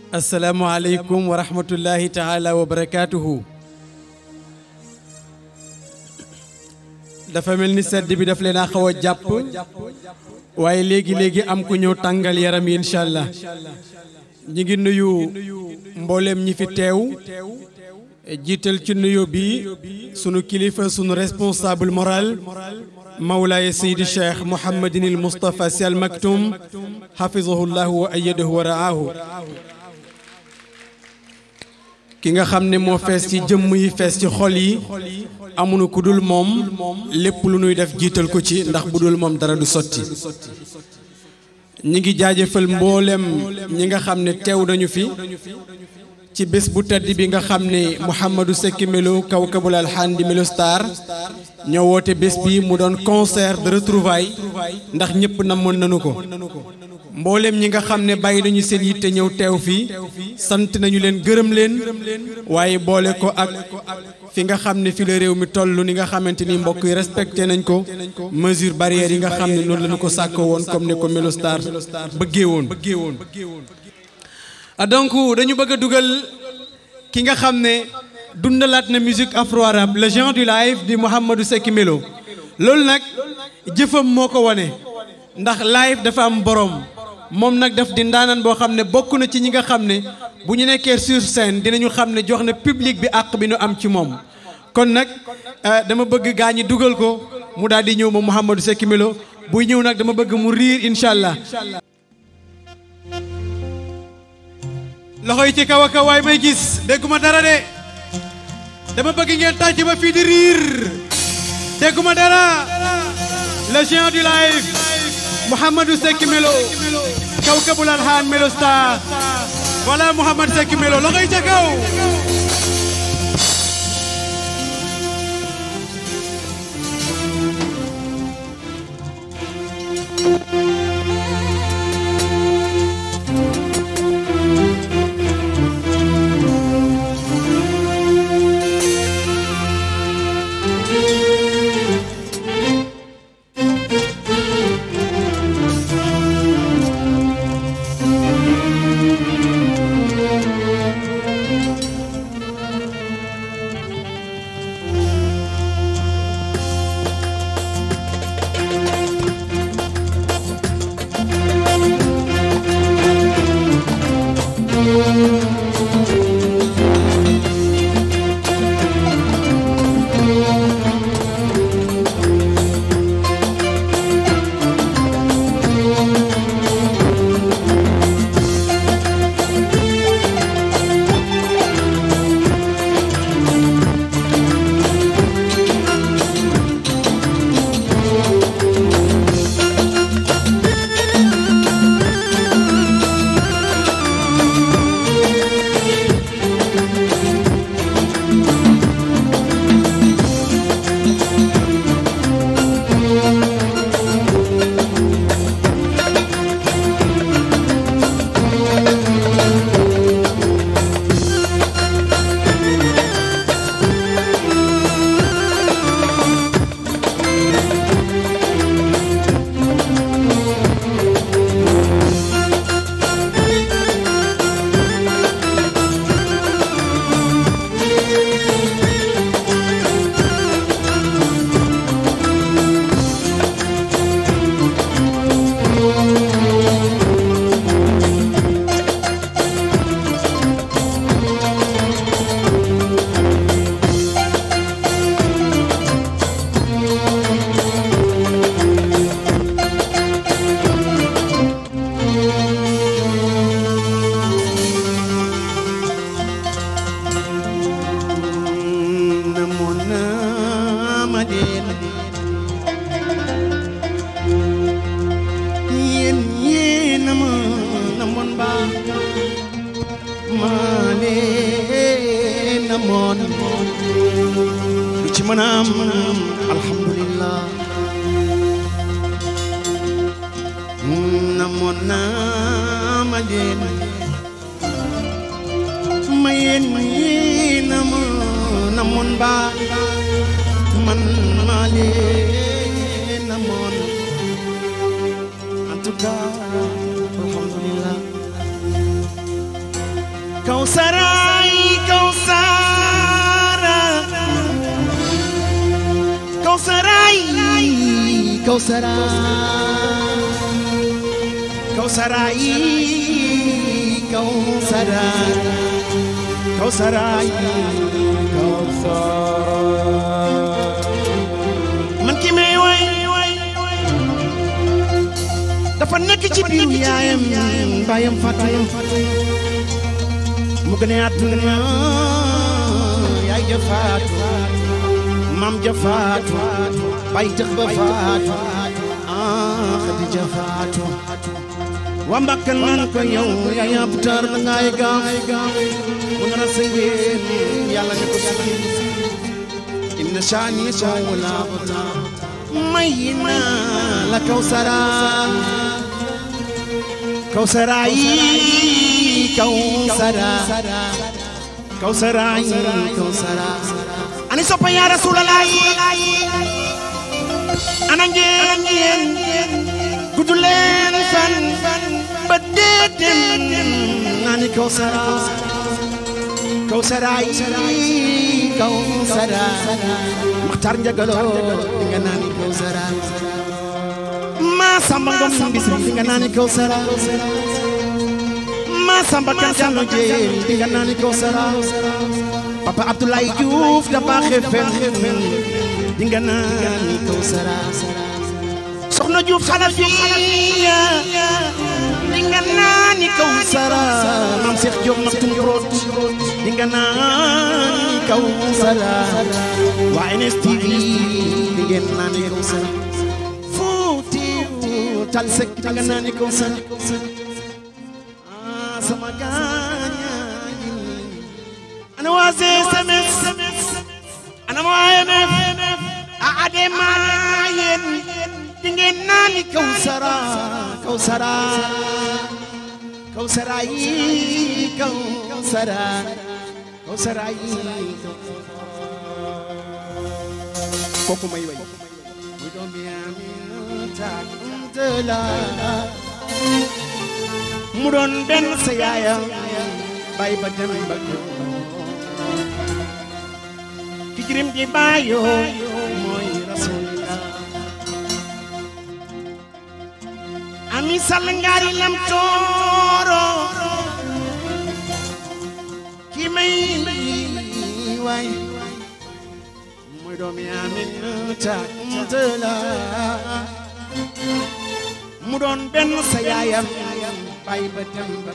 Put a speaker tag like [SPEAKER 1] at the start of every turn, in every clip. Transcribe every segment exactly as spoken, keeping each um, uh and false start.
[SPEAKER 1] السلام عليكم ورحمة الله تعالى وبركاته. dafa mel ni sedd bi daf leen a xaw a jàpp waaye léegi léegi am ku ñëw tàngal yaram yi incha allah ñi ngi nuyu mbooleem ñi fi teew jiital ci nuyu bi sunu kilifa sunu responsable moral Mawlaay Seydi Cheikh Mouhamadinil Moustapha Sy Al Maktoum hafizahullahu wa ayyadahu wa ra'ahu ki nga xam ne moo fees ci jëmm yi fees ci xol yi amuñu ku dul moom lépp lu nuy def jiital ko ci ndax bu dul moom dara du sotti ñi ngi jaajëfal mboolem ñi nga xam ne teew nañu fi ci bés bu tedd bi nga xam ne Mouhamadou Seck Melo Kawkabul Alhan di Melo Star ñoo woote bés bi mu doon concert de retrouvailles ndax ñëpp namoon nañu ko mboolem ñi nga xam ne bàyyi nañu seen yitte ñëw teew fii sant nañu leen gërëm leen waaye boole ko ak fi nga xam ne fi la réew mi toll ni nga xamante ni mbokk yi respecté nañ ko mesure barrière yi nga xam ne noonu la ñu ko sàkkoo woon comme ne ko Melo Star bëggee woon donc dañu bëgg a dugal ki nga xam ne dundalaat na musique afro arabe le géant du live di Mouhamadou Seck Melo loolu nag jëfam moo ko wane ndax live dafa am borom moom nag daf di ndaanaan boo xam ne bokk na ci ñi nga xam ne bu ñu nekkee sur scène dinañu xam ne jox na public bi àq bi ñu am ci moom kon nag dama bëgg gaa ñi dugal ko mu daal di ñëw moom Mouhamadou Seck Melo buy ñëw nag dama bëgg mu riir incha allah loxo yi ci kaw a kaw waay may gis dégguma dara de dama bëgg ngeen tàcc ba fii di riir dégguma dara le géant du live Mouhamadou Seck Melo Kawkabul Alhan Melo Star voilà Mouhamadou Seck Melo loxo yi ca kaw
[SPEAKER 2] Kawsaray Kawsara Kawsaray Kawsara Kawsaray Kawsara Kawsaray Kawsara man ki may way dafa nekk ci biir yaayam baayam Fatou mu gën a àdduna yaay ja Fatou maam ja Fatou baay tax ba Fatou ah Khadija Fatou waa Mbàkke naan ko yow yaay ab tar da ngay gaaf mu nar a sëngeen yàlla ne ko sikki inna shaani wala bata may naa la Kawsara Kawsara yi Kawsara Kawsara yi Kawsara ani soppa ya Rasulallah ana ngeen ngeen gudu leen fan ba dee dem nani Kawsara Kawsara yi Kawsara Maxtar Njagalo nga nani Kawsara ma samba ngom bisri nga nani Kawsara ma samba kan jalo je nga nani Kawsara Papa Abdoulaye Diouf da baaxe fen di nga nani Kawsara Soxna Diouf Xalafiya di nga nani Kawsara Mam Cheikh Diop Maktoum Prod di nga nani Kawsara waa N S T V di nga nani Kawsara tal sek di nga nani Kawsara ah sama gaaña ana waa S M S ana waa M F a adema yéen di ngeen nani Kawsara Kawsara Kawsara yi Kawsara Kawsara yi kooku may way muy doom bi Aminata mu doon benn sa yaayam bay ba dem ba ki jirim di bayo mooy Rasulullah ami sal ngari lam tooro ki may way muy doomi Aminata mu doon benn sa yaayam bay ba dem ba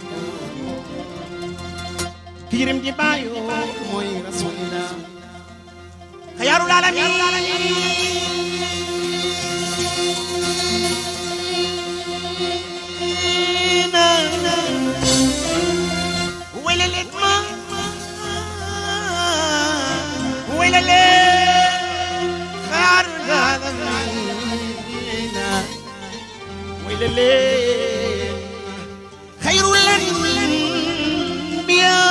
[SPEAKER 2] ki jirim di bayo mooy Rasulullah xayaarul alamin welelet ma welelet xayaarul alamin welelet xayrul anbiya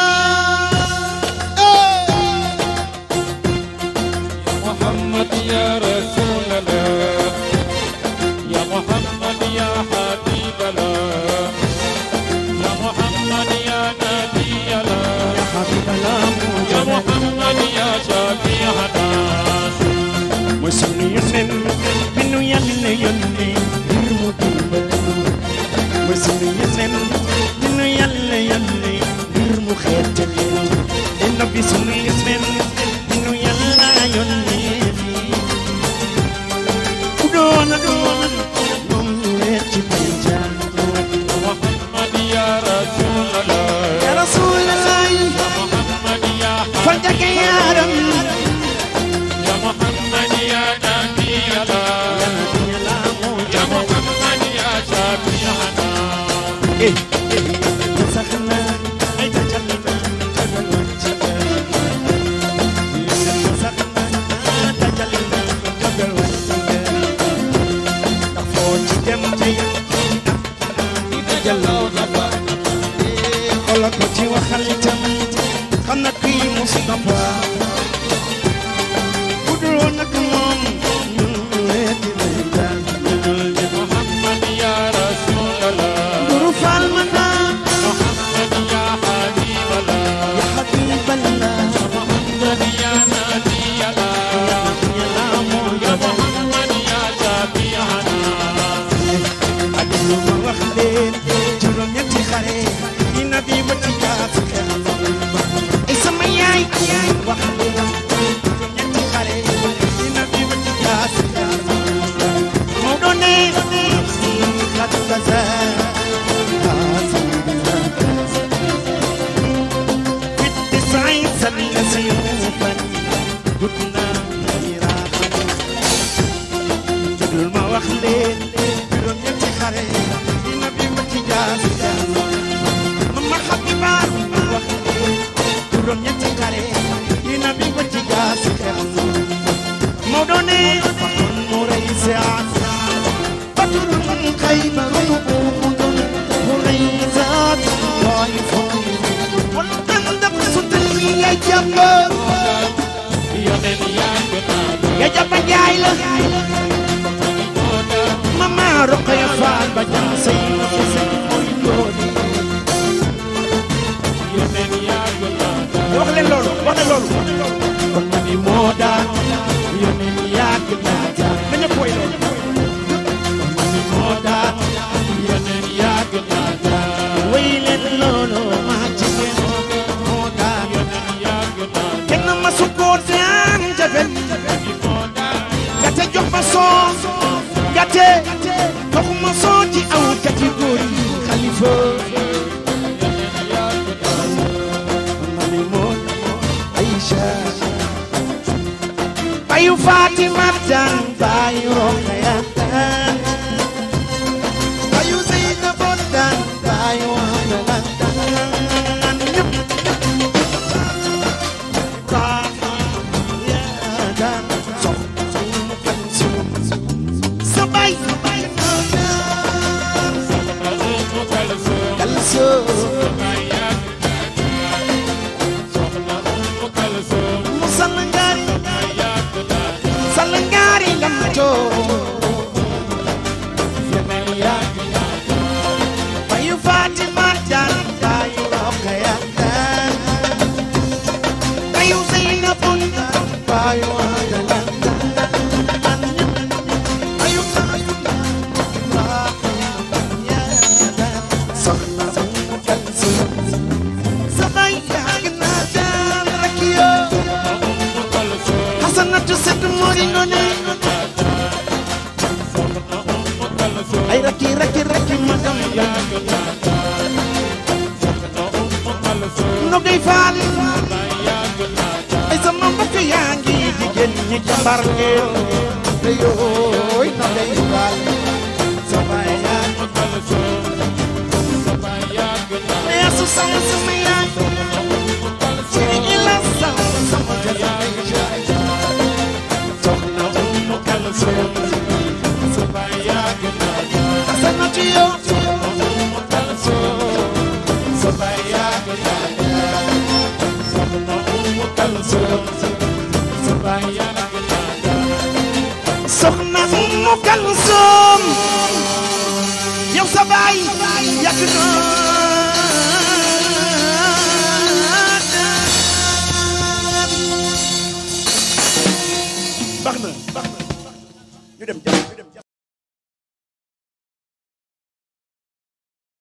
[SPEAKER 3] يا رسول الله يا محمد يا حبيب الله يا محمد يا نبي الله
[SPEAKER 2] يا حبيب الله
[SPEAKER 3] يا محمد يا شفيع الناس
[SPEAKER 2] مسلم يسلم منو يلي يلي يرمو مسلم يسلم منو يلي يلي يرمو خير النبي سلم يسلم منو يلا يلي
[SPEAKER 3] محمد يا رسول الله
[SPEAKER 2] يا رسول الله
[SPEAKER 3] يا محمد يا
[SPEAKER 2] فلتك يا رب
[SPEAKER 3] يا محمد يا نبي الله يا محمد يا شفيع الناس
[SPEAKER 2] سخنا اي تجلنا جبل والجبل سخنا تجلنا جبل والجبل تفوت جم جيم جلو جبا خلق وجي وخلتم خنك مصطفى بدونك موم
[SPEAKER 3] محمد يا رسول الله
[SPEAKER 2] ظروف المنام
[SPEAKER 3] محمد يا حبيب الله
[SPEAKER 2] yaay jàpp ya jàpp jaay la mama Rokhaya Fall ba jam say na fi say mooy dooni wax leen loolu wax leen loolu kon ma ni moo daan yónneen yàgg naa jaar dañu koy loolu kon ma ni moo daan yónneen yàgg naa jaar way leen loolu maa jigéen moo daan kenn ma su ko daan jabel gate jox ma soon gate jox ma soon ci aw catégorie xalifa bayu Fatima dan bayu Rokhaya bayu Zainab dan bayu Abdallah ya dan sok kan sum sabay kalso Salangari lamto bayu Fatima dan bayu Rokhaya bayu Zainab dan bayu Abdallah bayu bayu ya dan soxna Kalso sabay yagna dan rakiyo Hasanatu set mori ngone ay raki raki raki madam no gay faal ay sama mbokk yaa ngi jigéen ñi jàmbar ngeen yoy no gay faal sama yaa ya su sama sama yaa ci ila sama sama jalla Soxna Umu Kalsum yow sa baay yàgg na